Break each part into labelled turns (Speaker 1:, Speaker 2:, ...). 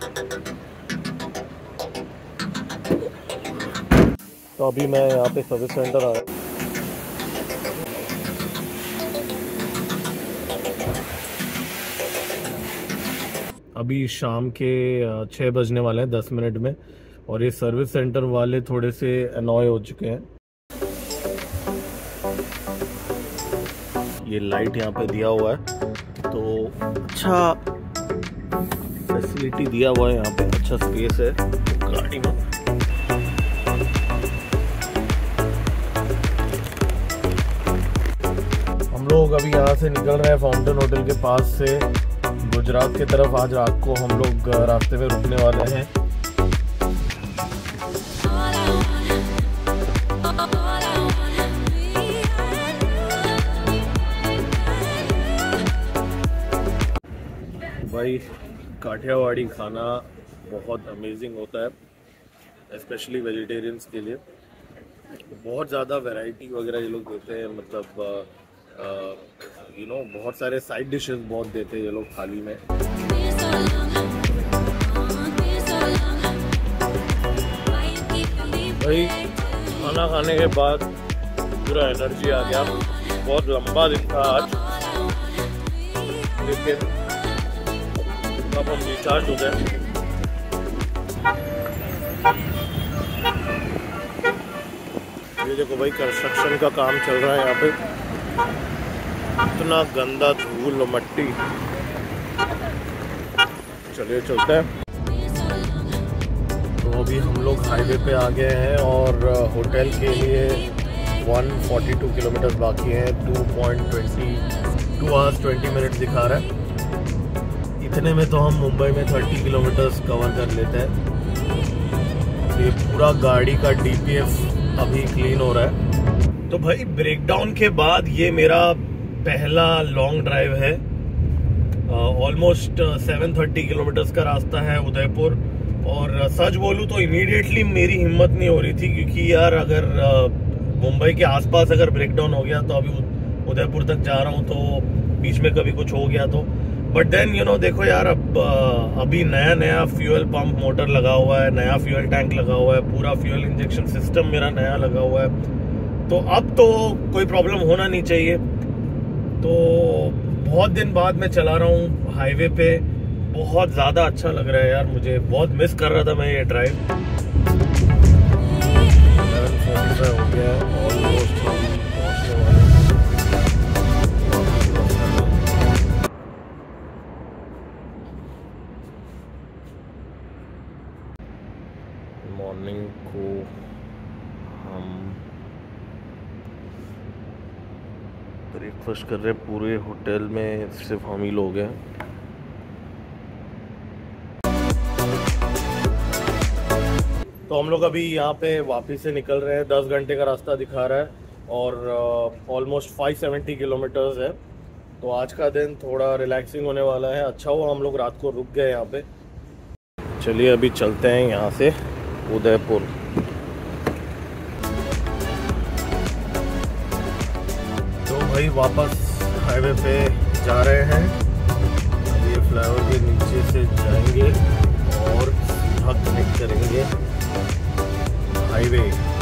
Speaker 1: तो अभी मैं यहाँ पे सर्विस सेंटर आया। अभी शाम के 6 बजने वाले हैं 10 मिनट में, और ये सर्विस सेंटर वाले थोड़े से अनॉय हो चुके हैं। ये लाइट यहाँ पे दिया हुआ है तो अच्छा फैसिलिटी दिया हुआ है, यहाँ पे अच्छा स्पेस है गाड़ी में। हम लोग अभी यहाँ से निकल रहे हैं फाउंटेन होटल के पास से गुजरात की तरफ। आज रात को हम लोग रास्ते में रुकने वाले हैं। भाई काठियावाड़ी खाना बहुत अमेजिंग होता है, स्पेशली वेजिटेरियंस के लिए। बहुत ज़्यादा वैरायटी वगैरह ये लोग देते हैं, मतलब बहुत सारे साइड डिशेस बहुत देते हैं ये लोग थाली में। भाई खाना खाने के बाद पूरा एनर्जी आ गया। बहुत लंबा दिन था आज, लेकिन अब हम रिचार्ज हो गए। ये देखो भाई कंस्ट्रक्शन का काम चल रहा है यहाँ पे, इतना गंदा धूल और मट्टी। चलिए चलते हैं। तो अभी हम लोग हाईवे पे आ गए हैं और होटल के लिए 142 किलोमीटर बाकी हैं। 2 hours 20 मिनट दिखा रहा है। इतने में तो हम मुंबई में 30 किलोमीटर्स कवर कर लेते हैं। ये पूरा गाड़ी का DPF अभी क्लीन हो रहा है। तो भाई ब्रेकडाउन के बाद ये मेरा पहला लॉन्ग ड्राइव है। ऑलमोस्ट 730 किलोमीटर्स का रास्ता है उदयपुर। और सच बोलूँ तो इमीडिएटली मेरी हिम्मत नहीं हो रही थी, क्योंकि यार अगर मुंबई के आसपास अगर ब्रेकडाउन हो गया तो अभी उदयपुर तक जा रहा हूँ, तो बीच में कभी कुछ हो गया तो। बट देन देखो यार, अभी नया फ्यूल पंप मोटर लगा हुआ है, नया फ्यूल टैंक लगा हुआ है, पूरा फ्यूल इंजेक्शन सिस्टम मेरा नया लगा हुआ है, तो अब तो कोई प्रॉब्लम होना नहीं चाहिए। तो बहुत दिन बाद मैं चला रहा हूँ हाईवे पे, बहुत ज़्यादा अच्छा लग रहा है यार, मुझे बहुत मिस कर रहा था मैं ये ड्राइव। 11:45 हो गया है, ऑलमोस्ट हम पहुँचने वाले हैं। मॉर्निंग को हम ब्रेकफास्ट कर रहे हैं, पूरे होटल में सिर्फ हम ही लोग हैं। तो हम लोग अभी यहाँ पे वापस से निकल रहे हैं। 10 घंटे का रास्ता दिखा रहा है और ऑलमोस्ट 570 किलोमीटर्स है। तो आज का दिन थोड़ा रिलैक्सिंग होने वाला है। अच्छा हुआ हम लोग रात को रुक गए यहाँ पे। चलिए अभी चलते हैं यहाँ से उदयपुर। तो भाई वापस हाईवे पे जा रहे हैं। अब ये फ्लाईओवर के नीचे से जाएंगे और सीधा कनेक्ट करेंगे हाईवे।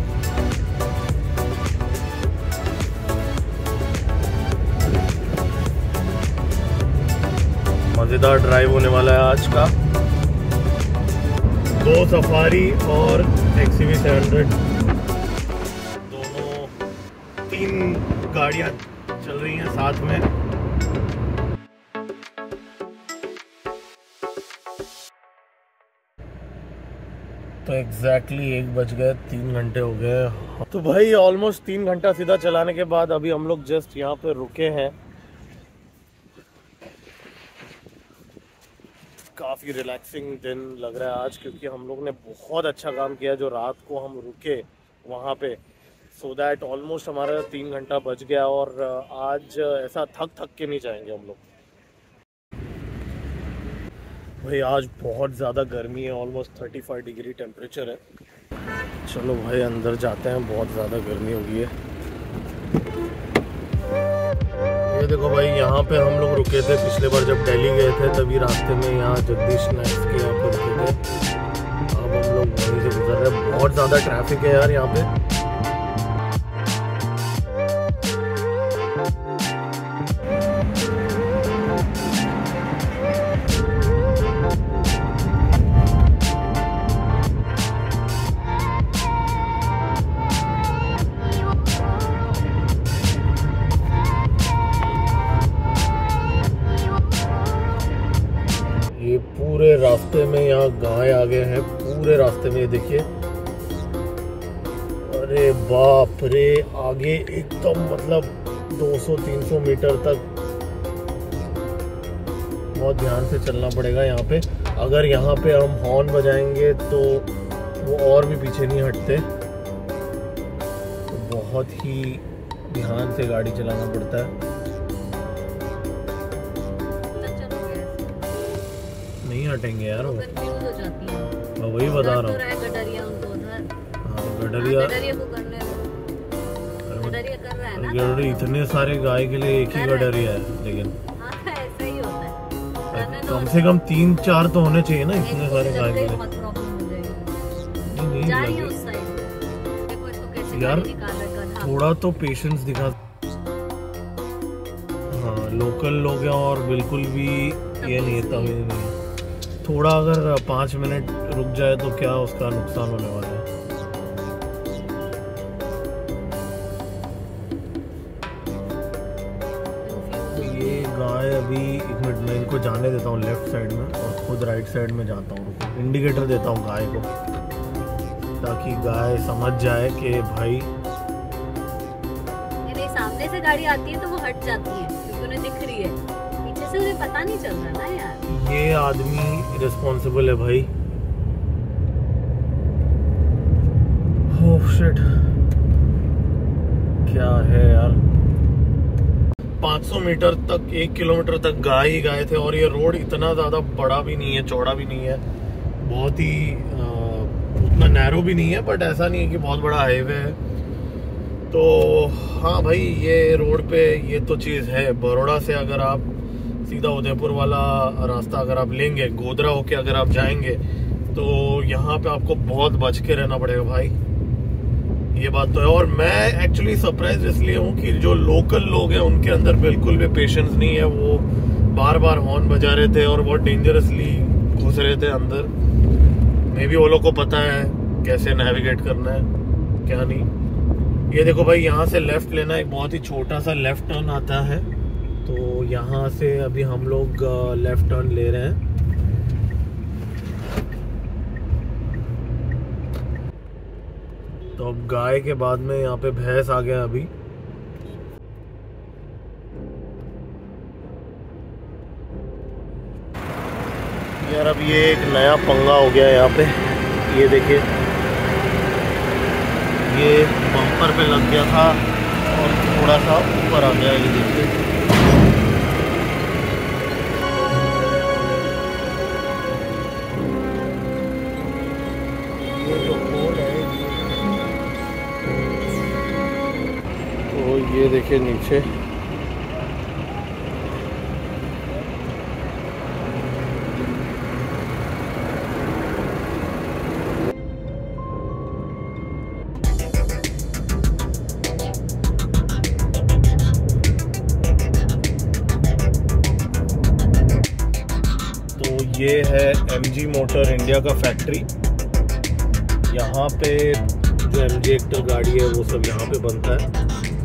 Speaker 1: मजेदार ड्राइव होने वाला है आज का। 2 सफारी और XUV 700, दोनों 3 गाड़ियां चल रही हैं साथ में। तो एग्जैक्टली 1 बज गए, 3 घंटे हो गए। तो भाई ऑलमोस्ट 3 घंटा सीधा चलाने के बाद अभी हम लोग जस्ट यहाँ पे रुके हैं। काफ़ी रिलैक्सिंग दिन लग रहा है आज, क्योंकि हम लोग ने बहुत अच्छा काम किया जो रात को हम रुके वहाँ पे, सो दैट ऑलमोस्ट हमारा 3 घंटा बच गया। और आज ऐसा थक के नहीं जाएंगे हम लोग। भाई आज बहुत ज़्यादा गर्मी है, ऑलमोस्ट 35 डिग्री टेम्परेचर है। चलो भाई अंदर जाते हैं, बहुत ज़्यादा गर्मी हो गई है। ये देखो भाई, यहाँ पे हम लोग रुके थे पिछले बार जब दिल्ली गए थे, तभी रास्ते में यहाँ जगदीश स्नैक्स के यहाँ पे रुके ज़्यादा ट्रैफिक है यार यहाँ पे। ये पूरे रास्ते में यहाँ गाय आ गए हैं, पूरे रास्ते में। ये देखिए, अरे बाप रे, आगे एकदम मतलब 200-300 मीटर तक बहुत ध्यान से चलना पड़ेगा यहाँ पे। अगर यहाँ पे हम हॉर्न बजाएंगे तो वो और भी पीछे नहीं हटते, तो बहुत ही ध्यान से गाड़ी चलाना पड़ता है। नहीं हटेंगे यार, वो मैं वही बता रहा हूँ। गडरिया इतने सारे गाय के लिए एक ही गडरिया है, लेकिन
Speaker 2: ऐसा ही होता है।
Speaker 1: कम से कम 3-4 तो होने चाहिए ना इतने सारे गाय के लिए। यार थोड़ा तो पेशेंस दिखा। हाँ, लोकल लोग हैं और बिल्कुल भी ये नहीं है, तमीज नहीं है। थोड़ा अगर 5 मिनट रुक जाए तो क्या उसका नुकसान होने वाला है। ये गाय अभी 1 मिनट में इनको जाने देता हूँ लेफ्ट साइड में और खुद राइट साइड में जाता हूँ। इंडिकेटर देता हूँ गाय को, ताकि गाय समझ जाए कि भाई
Speaker 2: सामने से गाड़ी आती है तो वो हट जाती है क्योंकि उन्हें दिख रही है, पीछे से उन्हें पता नहीं चल रहा ना यार।
Speaker 1: ये आदमी रिस्पॉन्सिबल है भाई। ओह शिट, क्या है यार। 500 मीटर तक, 1 किलोमीटर तक गाय ही गाय थे, और ये रोड इतना ज्यादा बड़ा भी नहीं है, चौड़ा भी नहीं है, बहुत ही उतना नैरो भी नहीं है, बट ऐसा नहीं है कि बहुत बड़ा हाईवे है। तो हाँ भाई, ये रोड पे ये तो चीज़ है। बड़ौदा से अगर आप सीधा उदयपुर वाला रास्ता अगर आप लेंगे, गोधरा होके अगर आप जाएंगे, तो यहाँ पे आपको बहुत बच के रहना पड़ेगा भाई, ये बात तो है। और मैं एक्चुअली सरप्राइज इसलिए हूँ कि जो लोकल लोग हैं उनके अंदर बिल्कुल भी पेशेंस नहीं है। वो बार बार हॉर्न बजा रहे थे और बहुत डेंजरसली घुस रहे थे अंदर। मे बी वो लोग को पता है कैसे नेविगेट करना है, क्या नहीं। ये देखो भाई, यहाँ से लेफ्ट लेना, एक बहुत ही छोटा सा लेफ्ट टर्न आता है, तो यहाँ से अभी हम लोग लेफ्ट टर्न ले रहे हैं। तो अब गाय के बाद में यहाँ पे भैंस आ गया अभी। यार अब ये एक नया पंगा हो गया यहाँ पे, ये देखिए, ये बम्पर पे लग गया था और थोड़ा सा ऊपर आ गया, ये देखिए। ये जो पोल है, तो ये देखिए नीचे। ये है MG मोटर इंडिया का फैक्ट्री। यहाँ पे जो MG एक्टर गाड़ी है वो सब यहाँ पे बनता है।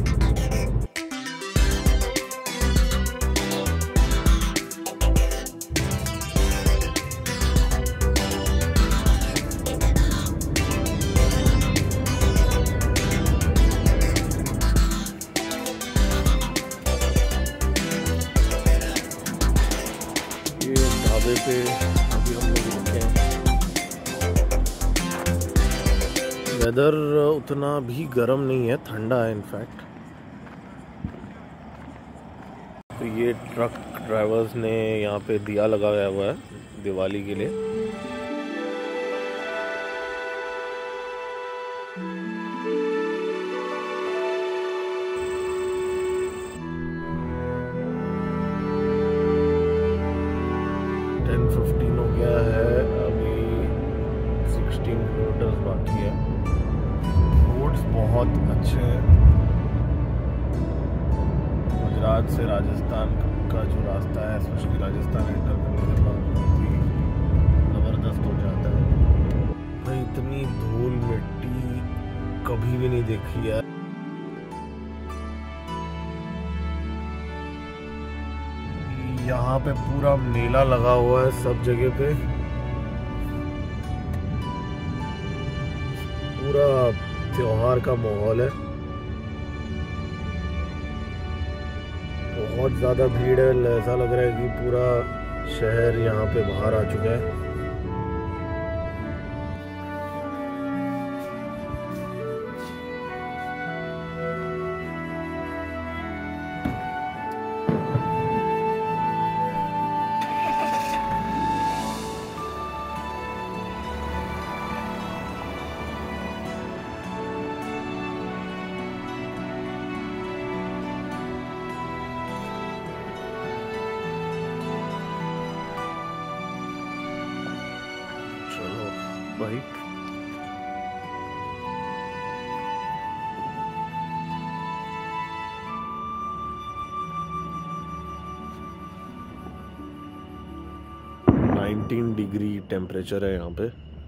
Speaker 1: पे अभी हम लोग रुके हैं। वेदर उतना भी गर्म नहीं है, ठंडा है इनफैक्ट। तो ये ट्रक ड्राइवर्स ने यहाँ पे दिया लगाया हुआ है दिवाली के लिए। हो गया है, अभी 16 किलोमीटर बाकी है। बहुत अच्छे हैं। गुजरात से राजस्थान का जो रास्ता है, स्पेशली राजस्थान एंटर करने के बाद बहुत ही ज़बरदस्त हो जाता है भाई। इतनी धूल मिट्टी कभी भी नहीं देखी है। यहाँ पे पूरा मेला लगा हुआ है सब जगह पे, पूरा त्योहार का माहौल है। बहुत ज़्यादा भीड़ है, ऐसा लग रहा है कि पूरा शहर यहाँ पे बाहर आ चुका है। भाई डिग्री टेम्परेचर है यहाँ पे।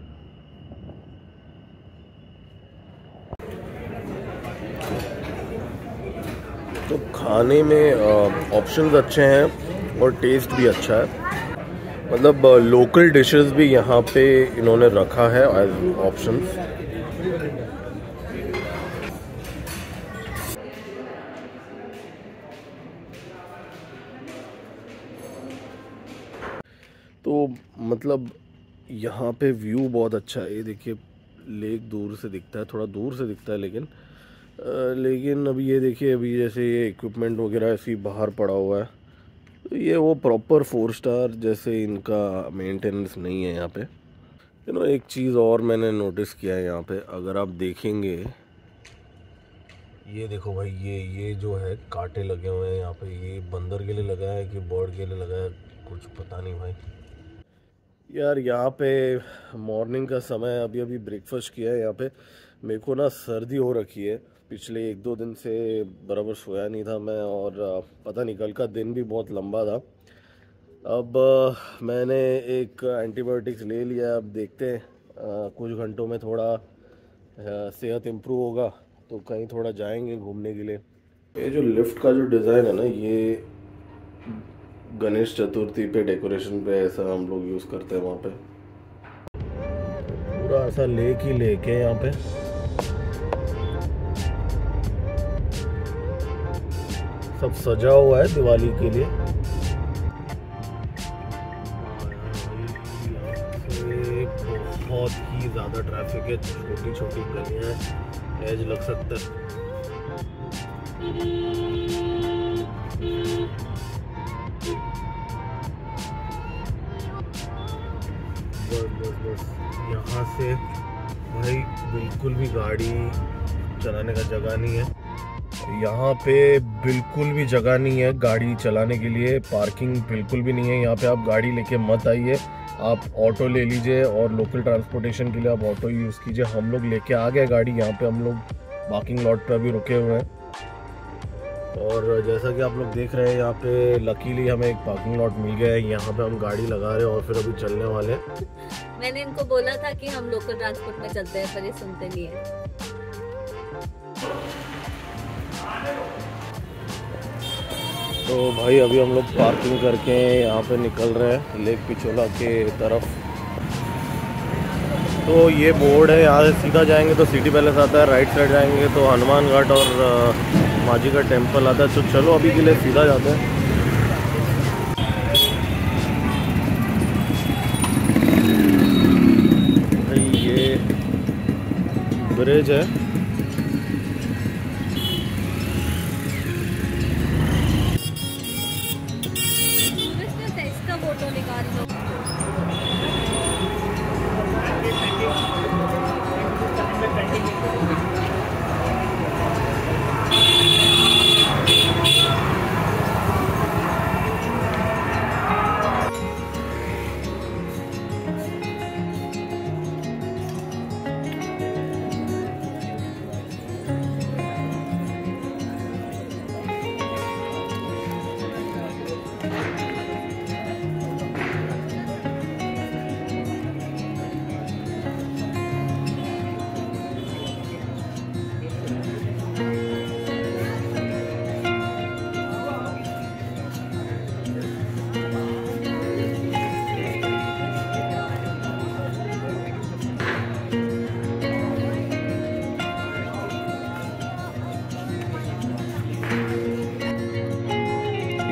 Speaker 1: तो खाने में ऑप्शंस अच्छे हैं और टेस्ट भी अच्छा है। मतलब लोकल डिशेस भी यहाँ पे इन्होंने रखा है एज ऑप्शंस। तो मतलब यहाँ पे व्यू बहुत अच्छा है। ये देखिए लेक दूर से दिखता है, थोड़ा दूर से दिखता है, लेकिन अभी ये देखिए, अभी जैसे ये इक्विपमेंट वगैरह ऐसे बाहर पड़ा हुआ है, तो ये वो प्रॉपर 4 स्टार जैसे इनका मेंटेनेंस नहीं है यहाँ पे। एक चीज़ और मैंने नोटिस किया है यहाँ पे, अगर आप देखेंगे, ये देखो भाई, ये जो है कांटे लगे हुए हैं यहाँ पे। ये बंदर के लिए लगा है कि बर्ड के लिए लगा है, कुछ पता नहीं भाई। यार यहाँ पे मॉर्निंग का समय, अभी ब्रेकफास्ट किया है यहाँ पे। मेरे को ना सर्दी हो रखी है, पिछले 1-2 दिन से बराबर सोया नहीं था मैं, और पता नहीं कल का दिन भी बहुत लंबा था। अब मैंने एक एंटीबायोटिक्स ले लिया। अब देखते हैं कुछ घंटों में थोड़ा सेहत इम्प्रूव होगा तो कहीं थोड़ा जाएंगे घूमने के लिए। ये जो लिफ्ट का जो डिज़ाइन है ना, ये गणेश चतुर्थी पे डेकोरेशन पे ऐसा हम लोग यूज़ करते हैं वहाँ पे। पूरा ऐसा लेक ही लेक है यहाँ पे। सब सजा हुआ है दिवाली के लिए। बहुत ही ज़्यादा ट्रैफिक है, छोटी छोटी गलियाँ हैं, एज लग सकता है। बस यहाँ से भाई बिल्कुल भी गाड़ी चलाने का जगह नहीं है। यहाँ पे बिल्कुल भी जगह नहीं है गाड़ी चलाने के लिए, पार्किंग बिल्कुल भी नहीं है। यहाँ पे आप गाड़ी लेके मत आइए, आप ऑटो ले लीजिए, और लोकल ट्रांसपोर्टेशन के लिए आप ऑटो यूज़ कीजिए। हम लोग लेके आ गए गाड़ी, यहाँ पे हम लोग पार्किंग लॉट पे अभी रुके हुए हैं। और जैसा कि आप लोग देख रहे हैं, यहाँ पे लकीली हमें एक पार्किंग लॉट मिल गया है। यहाँ पे हम गाड़ी लगा रहे हैं और फिर अभी चलने वाले हैं।
Speaker 2: मैंने इनको बोला था कि हम लोकल ट्रांसपोर्ट में चलते हैं, पर ये सुनते नहीं है।
Speaker 1: तो भाई अभी हम लोग पार्किंग करके यहाँ पे निकल रहे हैं लेक पिछोला के तरफ। तो ये बोर्ड है, यहाँ से सीधा जाएंगे तो सिटी पैलेस आता है, राइट साइड जाएंगे तो हनुमान घाट और माजी का टेम्पल आता है। तो चलो अभी के लिए सीधा जाते हैं। भाई ये ब्रिज है,
Speaker 2: इसका फोटो निकाल लो।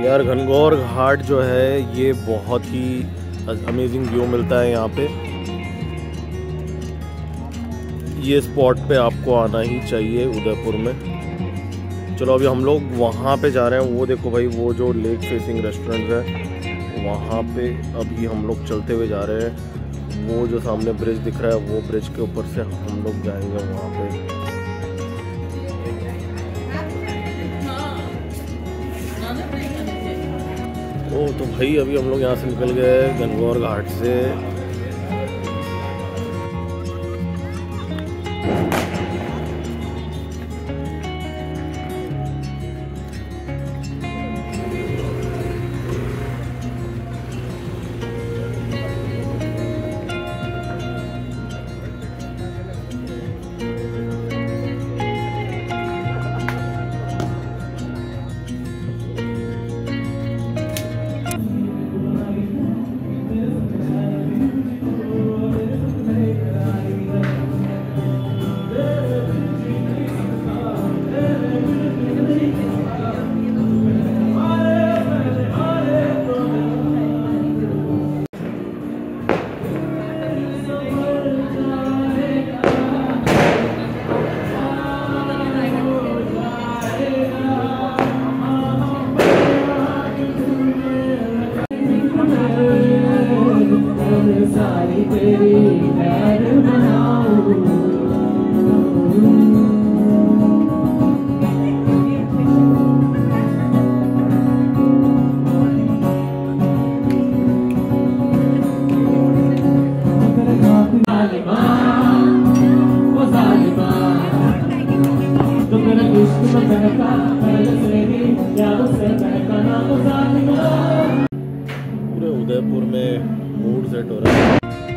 Speaker 1: यार घनघोर घाट जो है ये बहुत ही अमेजिंग व्यू मिलता है यहाँ पे। ये स्पॉट पे आपको आना ही चाहिए उदयपुर में। चलो अभी हम लोग वहाँ पे जा रहे हैं। वो देखो भाई, वो जो लेक फेसिंग रेस्टोरेंट है वहाँ पे अभी हम लोग चलते हुए जा रहे हैं। वो जो सामने ब्रिज दिख रहा है वो ब्रिज के ऊपर से हम लोग जाएंगे वहाँ पे। ओ तो भाई अभी हम लोग यहाँ से निकल गए घनघोर घाट से। पूरे उदयपुर में मूड सेट हो रहा है।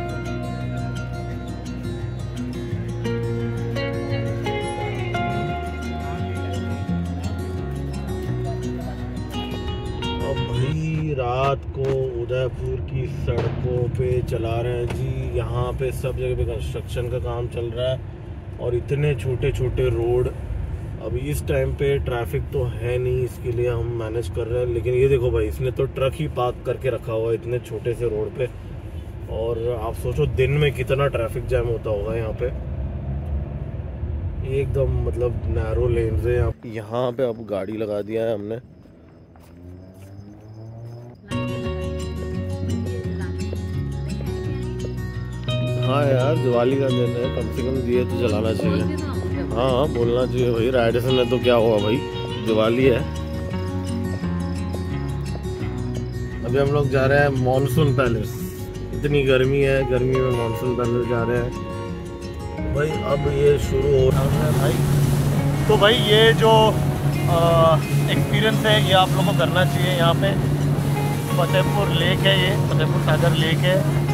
Speaker 1: अब भाई रात को उदयपुर की सड़कों पे चला रहे हैं जी। यहाँ पे सब जगह पे कंस्ट्रक्शन का काम चल रहा है और इतने छोटे छोटे रोड। अभी इस टाइम पे ट्रैफिक तो है नहीं, इसके लिए हम मैनेज कर रहे हैं। लेकिन ये देखो भाई, इसने तो ट्रक ही पार्क करके रखा हुआ है इतने छोटे से रोड पे। और आप सोचो दिन में कितना ट्रैफिक जैम होता होगा यहाँ पे। एकदम मतलब नैरो लेन है यहाँ पे। अब गाड़ी लगा दिया है हमने। हाँ यार, दिवाली का दिन है, कम से कम दिए तो जलाना चाहिए। हाँ बोलना चाहिए भाई। राइडसन है तो क्या हुआ भाई, दिवाली है। अभी हम लोग जा रहे हैं मॉनसून पैलेस। इतनी गर्मी है, गर्मी में मॉनसून पैलेस जा रहे हैं भाई। अब ये शुरू हो रहा है भाई। तो भाई ये जो एक्सपीरियंस है ये आप लोगों को करना चाहिए। यहाँ पे फतेहपुर लेक है, ये फतेहपुर सागर लेक है।